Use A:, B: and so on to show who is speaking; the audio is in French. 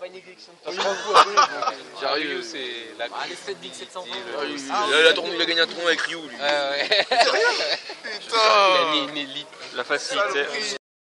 A: pas une élection de
B: Ryu, c'est la.
C: Ah, les 7 Big 700.
D: Il a gagné un tournoi avec Ryu, lui.
B: Ouais.
D: Putain.
B: Il a mis une élite.
E: La facilité.